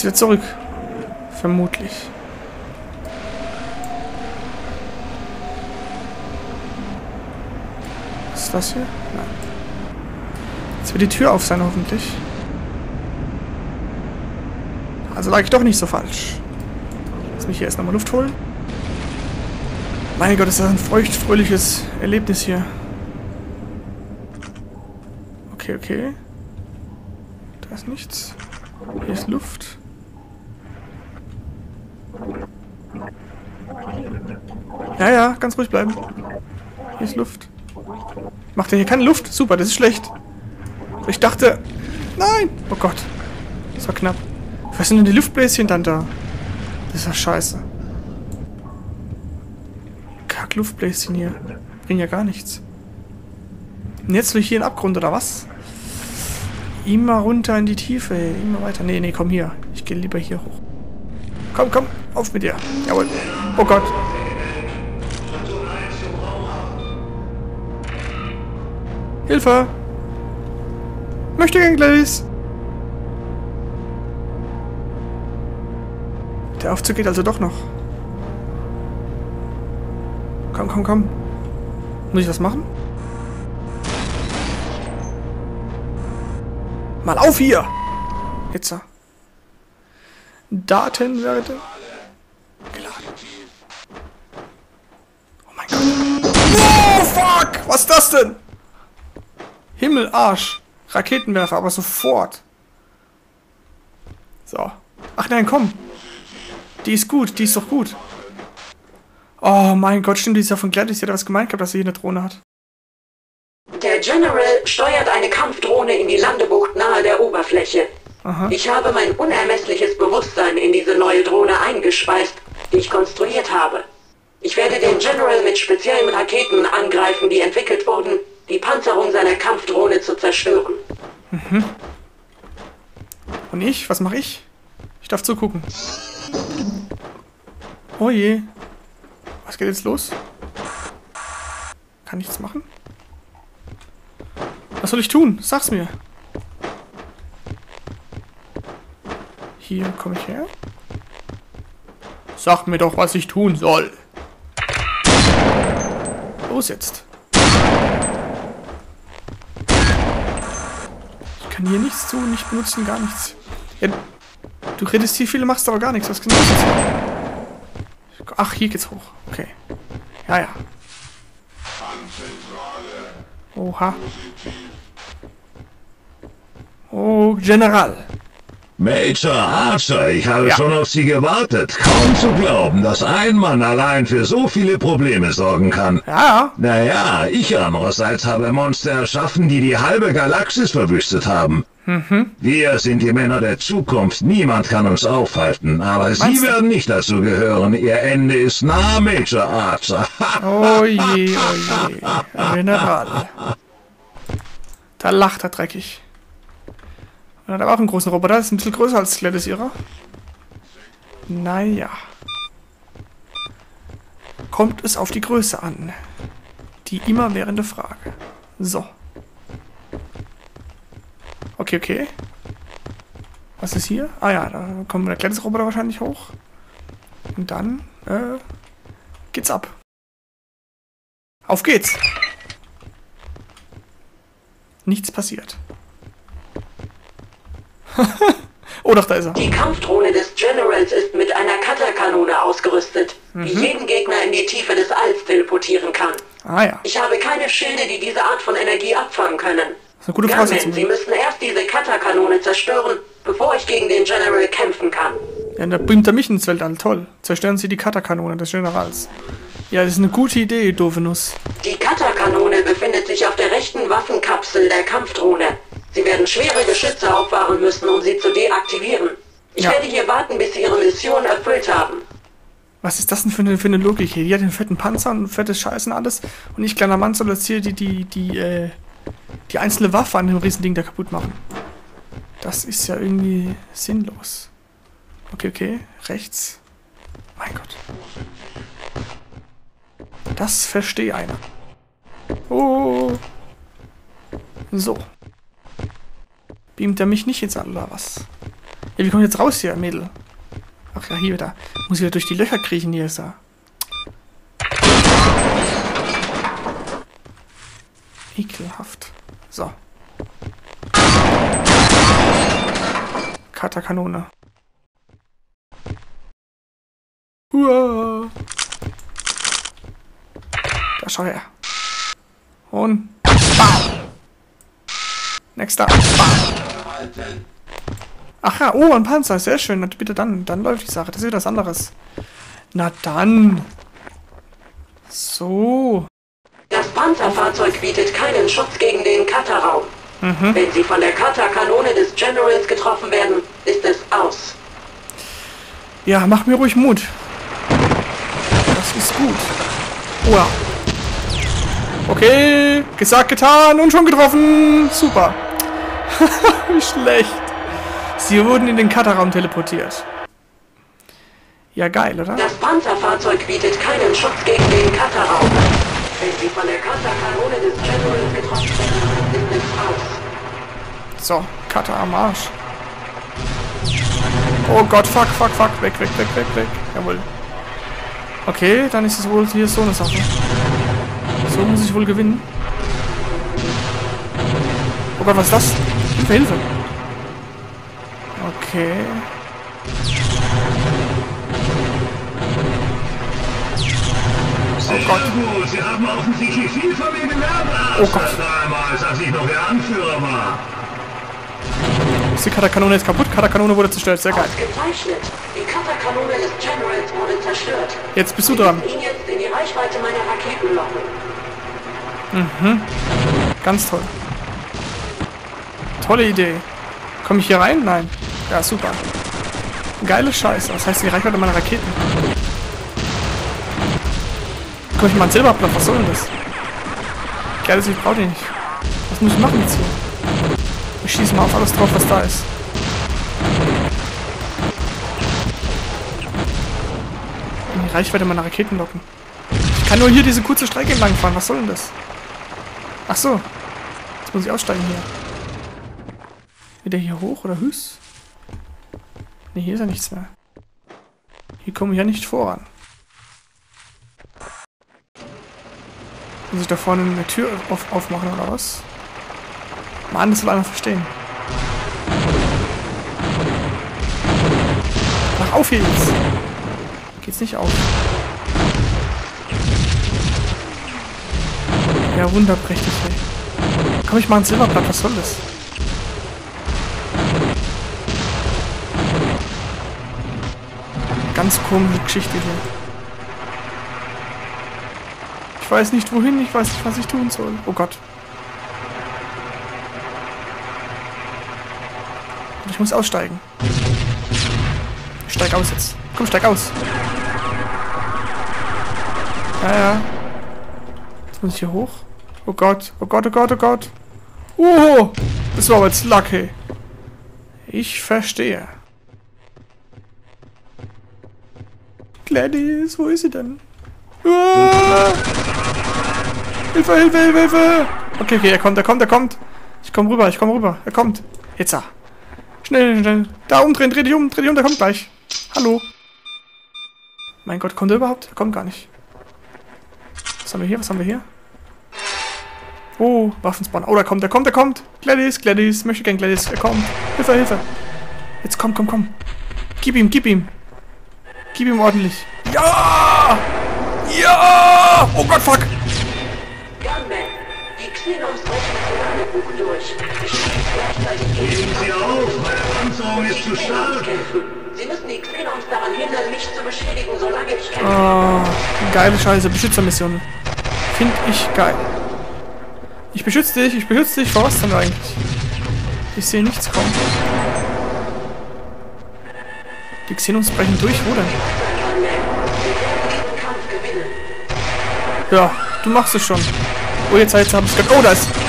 wieder zurück. Vermutlich. Was ist das hier? Nein. Jetzt wird die Tür auf sein, hoffentlich. Also lag ich doch nicht so falsch. Lass mich hier erst nochmal Luft holen. Mein Gott, ist das ein feucht-fröhliches Erlebnis hier. Okay, okay. Da ist nichts. Hier ist Luft. Ja, ja, ganz ruhig bleiben. Hier ist Luft. Macht er hier keine Luft? Super, das ist schlecht. Ich dachte... Nein! Oh Gott. Das war knapp. Was sind denn die Luftbläschen dann da? Das ist ja scheiße. Kack-Luftbläschen hier. Bringen ja gar nichts. Und jetzt will ich hier in den Abgrund, oder was? Immer runter in die Tiefe, ey. Immer weiter. Nee, nee, komm hier. Ich gehe lieber hier hoch. Komm, komm. Auf mit dir. Jawohl. Oh Gott. Hilfe! Möchte gern Gläs. Der Aufzug geht also doch noch. Komm, komm, komm. Muss ich was machen? Mal auf hier! Jetzt. Datenwerte. Geladen. Oh mein Gott. Oh, fuck! Was ist das denn? Himmel, Arsch. Raketenwerfer, aber sofort. So. Ach nein, komm. Die ist gut, die ist doch gut. Oh mein Gott, stimmt, die ist ja von Gladys. Die hat was gemeint gehabt, dass sie hier eine Drohne hat. Der General steuert eine Kampfdrohne in die Landebucht nahe der Oberfläche. Aha. Ich habe mein unermessliches Bewusstsein in diese neue Drohne eingespeist, die ich konstruiert habe. Ich werde den General mit speziellen Raketen angreifen, die entwickelt wurden, die Panzerung seiner Kampfdrohne zu zerstören. Mhm. Und ich? Was mache ich? Ich darf zugucken. Oh je. Was geht jetzt los? Kann nichts machen? Was soll ich tun? Sag's mir. Hier komme ich her. Sag mir doch, was ich tun soll. Los jetzt. Ich kann hier nichts tun, nicht benutzen, gar nichts. Ja, du redest hier viel, machst aber gar nichts. Was genau ist das? Ach, hier geht's hoch. Okay. Ja, ja. Oha. Oh, General. Major Archer, ich habe schon auf Sie gewartet. Kaum zu glauben, dass ein Mann allein für so viele Probleme sorgen kann. Ja. Naja, ich andererseits habe Monster erschaffen, die die halbe Galaxis verwüstet haben. Wir sind die Männer der Zukunft, niemand kann uns aufhalten, aber Sie werden nicht dazu gehören. Ihr Ende ist nah, Major Archer. Oh je, oh je. General. Da lacht er dreckig. Und hat aber auch einen großen Roboter, das ist ein bisschen größer als Gladys ihrer. Naja. Kommt es auf die Größe an? Die immerwährende Frage. So. Okay, okay. Was ist hier? Ah ja, da kommt der Gladys-Roboter wahrscheinlich hoch. Und dann, geht's ab. Auf geht's! Nichts passiert. Oh doch, da ist er. Die Kampfdrohne des Generals ist mit einer Cutterkanone ausgerüstet, die jeden Gegner in die Tiefe des Alls teleportieren kann. Ah ja. Ich habe keine Schilde, die diese Art von Energie abfangen können. Das ist eine gute Voraussetzung. Sie müssen erst diese Cutterkanone zerstören, bevor ich gegen den General kämpfen kann. Ja, da beamt er mich ins Weltall. Toll. Zerstören Sie die Cutterkanone des Generals. Ja, das ist eine gute Idee, doofe Nuss. Die Cutterkanone befindet sich auf der rechten Waffenkapsel der Kampfdrohne. Sie werden schwere Geschütze auffahren müssen, um sie zu deaktivieren. Ich werde hier warten, bis Sie Ihre Mission erfüllt haben. Was ist das denn für eine Logik hier? Die hat den fetten Panzer und fettes Scheiß und alles. Und ich, kleiner Mann, soll jetzt hier die einzelne Waffe an dem Riesending da kaputt machen. Das ist ja irgendwie sinnlos. Okay, okay. Rechts. Mein Gott. Das verstehe einer. Oh. So. Beamt er mich nicht ins All oder was? Ja, wie kommen wir jetzt raus hier, Mädel? Ach ja, hier wieder. Muss ich wieder durch die Löcher kriechen, hier ist er. Ekelhaft. So. Katakanone. Uah. Da schau her. Und bam. Nächster. Bam. Ach ja, oh, ein Panzer, sehr schön. Na, bitte dann läuft die Sache. Das ist wieder was anderes. Na dann. So. Das Panzerfahrzeug bietet keinen Schutz gegen den Kata-Raum. Wenn Sie von der Kata-Kanone des Generals getroffen werden, ist es aus. Ja, mach mir ruhig Mut. Das ist gut. Oh ja. Okay, gesagt, getan und schon getroffen. Super. Wie schlecht. Sie wurden in den Kata-Raum teleportiert. Ja, geil, oder? Das Panzerfahrzeug bietet keinen Schutz gegen den Kata-Raum. Wenn Sie von der Kata-Kanone des Generals getroffen werden, ist es aus. So, Kata am Arsch. Oh Gott, fuck. Weg. Jawohl. Okay, dann ist es wohl hier so eine Sache. So muss ich wohl gewinnen. Oh Gott, was ist das? Hilfe. Okay. Oh Gott. Gut. Sie haben offensichtlich viel von mir gelernt, damals, als ich noch der Anführer war. Ist die Katakanone jetzt kaputt? Katakanone wurde zerstört, sehr geil. Ausgezeichnet. Die Kata-Kanone des Generals wurde zerstört. Jetzt bist du dran. Ich ihn jetzt in die Reichweite meiner Raketen locken. Ganz toll. Tolle Idee. Komme ich hier rein? Nein. Ja, super. Geile Scheiße. Das heißt, die Reichweite meiner Raketen. Komm ich mal ein Silberblatt, was soll denn das? Geiles, ich brauche den nicht. Was muss ich machen jetzt hier? Ich schieße mal auf alles drauf, was da ist. In die Reichweite meiner Raketen locken. Ich kann nur hier diese kurze Strecke entlang fahren. Was soll denn das? Ach so. Jetzt muss ich aussteigen hier. Wieder hier hoch oder hüß? Ne, hier ist ja nichts mehr. Hier komme ich ja nicht voran. Muss ich da vorne eine Tür aufmachen oder was? Mann, das will einer verstehen. Mach auf hier jetzt. Geht's nicht auf. Ja, wunderprächtig, ey. Komm, ich mach ein Silberblatt, was soll das? Ganz komische Geschichte hier. Ich weiß nicht wohin, ich weiß nicht, was ich tun soll. Oh Gott. Ich muss aussteigen. Ich steig aus jetzt. Komm, steig aus. Ja. Jetzt muss ich hier hoch. Oh Gott. Oh, das war aber jetzt lucky. Ich verstehe. Gladys, wo ist sie denn? Ah! Hilfe! Okay, er kommt. Ich komm rüber. Er kommt. Jetzt da. Schnell. Da umdrehen, dreh dich um, der kommt gleich. Hallo. Mein Gott, kommt er überhaupt? Er kommt gar nicht. Was haben wir hier? Oh, Waffenspawn. Oh, der kommt. Gladys, möchte gern Gladys. Er kommt. Hilfe. Jetzt komm. Gib ihm. Gib ihm ordentlich. Ja! Oh Gott, fuck! Gunman, die Xenons brechen zu Landebuch durch. Geben Sie auf, meine Panzerung ist zu stark. Sie müssen die Xenons daran hindern, mich zu beschädigen, solange ich kämpfe. Oh, geile Scheiße. Beschützermission. Find ich geil. Ich beschütze dich. Vor was denn eigentlich? Ich sehe nichts kommen. Die Xenons brechen durch, wo denn? Ja, du machst es schon. Oh, jetzt hab ich es gehört. Oh, da ist...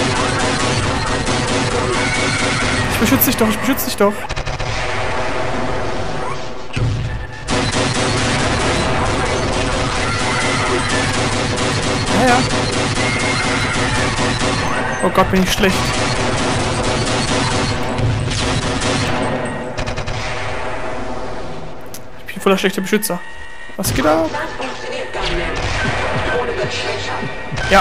Ich beschütze dich doch. Ja. Oh Gott, bin ich schlecht. voller schlechter Beschützer. Was geht ab? Das funktioniert, Gunman. Die Drohne wird schwächer. Ja.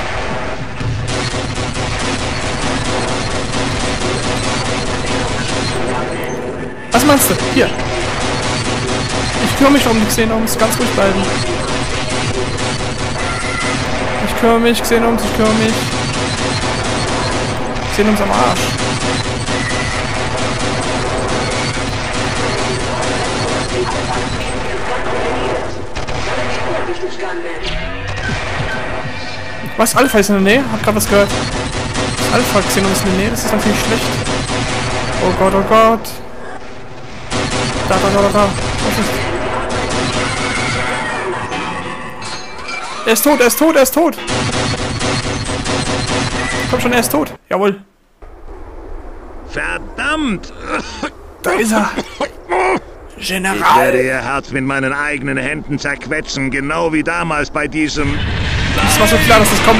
Was meinst du? Hier. Ich kümmere mich um die Xenons. Ganz ruhig bleiben. Ich kümmere mich, Xenons, ich kümmere mich. Xenons am Arsch. Was? Alpha ist in der Nähe? Hab grad was gehört. Alpha Xenon ist in der Nähe, das ist natürlich schlecht. Oh Gott, oh Gott. Da. Was ist? Er ist tot, er ist tot, er ist tot. Komm schon, er ist tot. Jawohl. Verdammt! Da ist er. Ich werde General. ihr Herz mit meinen eigenen Händen zerquetschen, genau wie damals bei diesem... Es war so klar, dass das kommt.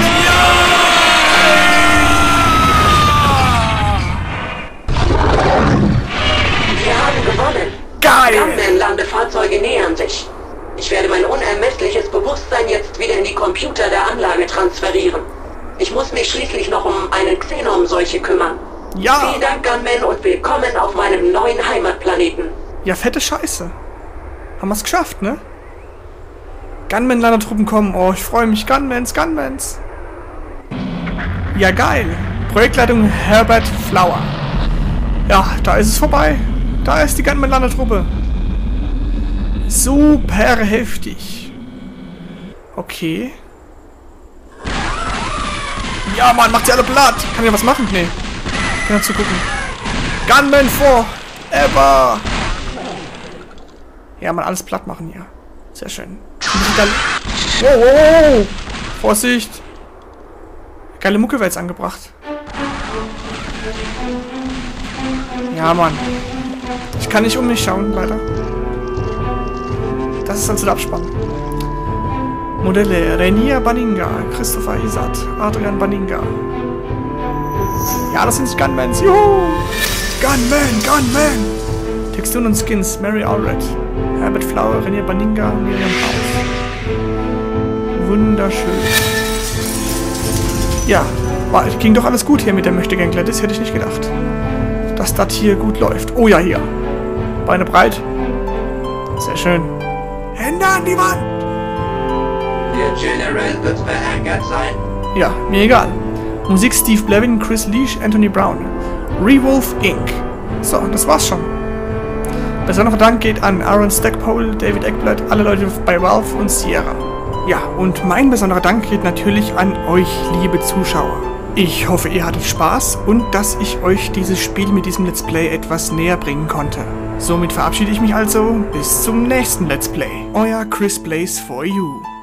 Wir haben gewonnen. Geil. Gunman-Landefahrzeuge nähern sich. Ich werde mein unermessliches Bewusstsein jetzt wieder in die Computer der Anlage transferieren. Ich muss mich schließlich noch um eine Xenon-Seuche kümmern. Ja. Vielen Dank, Gunman, und willkommen auf meinem neuen Heimatplaneten. Ja, fette Scheiße. Haben wir es geschafft, ne? Gunman-Landertruppen kommen. Oh, ich freue mich. Gunmans. Ja, geil. Projektleitung Herbert Flower. Ja, da ist es vorbei. Da ist die Gunman-Landertruppe. Super heftig. Okay. Ja, Mann, macht sie alle platt. Kann ich was machen? Nee. Kann ja zugucken. Gunman forever. Ja, man, alles platt machen hier. Sehr schön. Oh. Vorsicht. Geile Mucke wäre jetzt angebracht. Ja, Mann. Ich kann nicht um mich schauen, leider. Das ist also der Abspann. Modelle. Renia Baninga, Christopher Isat, Adrian Baninga. Ja, das sind Gunmans. Juhu! Gunman! Texturen und Skins. Mary Allred, Herbert Flower, Renia Baninga, Miriam House. Wunderschön. Ja, ging doch alles gut hier mit der Möchtegängler. Das hätte ich nicht gedacht. Dass das hier gut läuft. Oh ja, hier. Beine breit. Sehr schön. Hände an die Wand! Der General wird verärgert sein. Ja, mir egal. Musik Steve Blevin, Chris Leash, Anthony Brown. Rewolf Inc. So, das war's schon. Besonderer Dank geht an Aaron Stackpole, David Eckblatt, alle Leute bei Valve und Sierra. Ja, und mein besonderer Dank geht natürlich an euch, liebe Zuschauer. Ich hoffe, ihr hattet Spaß und dass ich euch dieses Spiel mit diesem Let's Play etwas näher bringen konnte. Somit verabschiede ich mich also. Bis zum nächsten Let's Play. Euer Chris Plays for You.